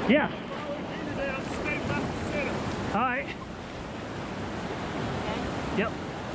Yeah. All right. Yep.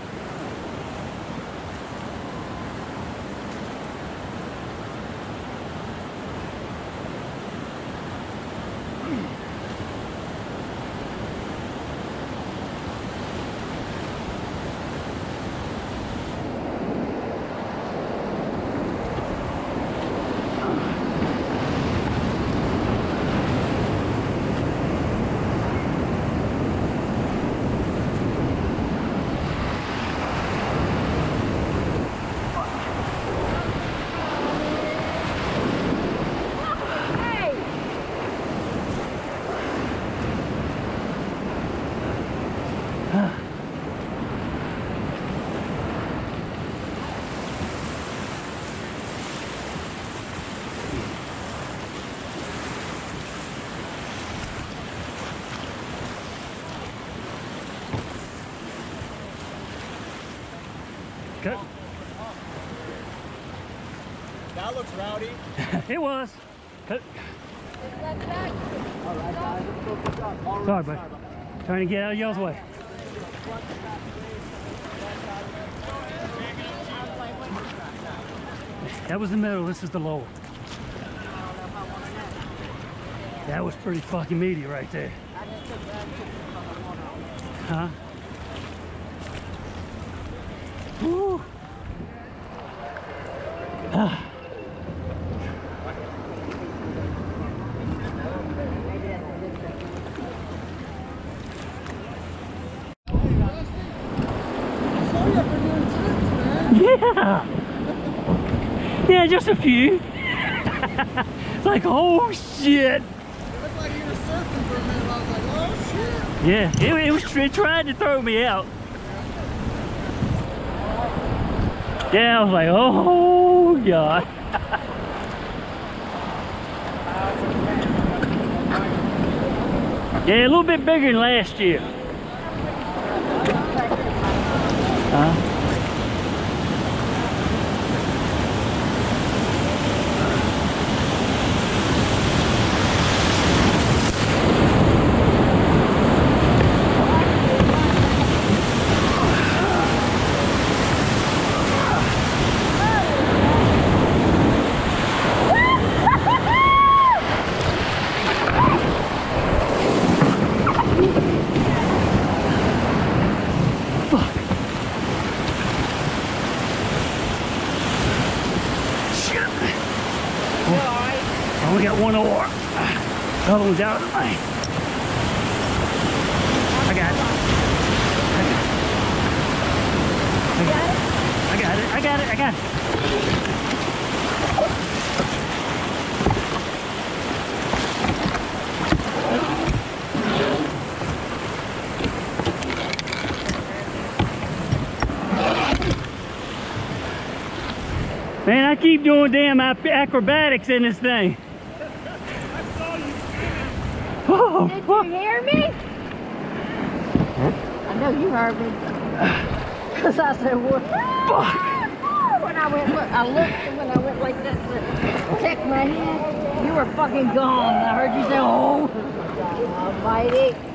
Good. That looks rowdy. It was. Good. All right, guys, let's go pick up. All Sorry, right, bud. Trying to get out of y'all's way. That was the middle. This is the lower. That was pretty fucking meaty right there. Huh? Woo. Ah. Yeah. Yeah, just a few. It's like, oh shit. It looked like you were surfing for a minute. I was like, oh shit. Yeah, it tried to throw me out. Yeah, I was like, oh god. Yeah, a little bit bigger than last year. I only got one oar. The other one's out of the way. I got it. I got it. Man, I keep doing damn acrobatics in this thing. Oh, did you hear me? I know you heard me. Because I said, what? When I went, I looked, and when I went like this to check my head, you were fucking gone. I heard you say, oh. Almighty.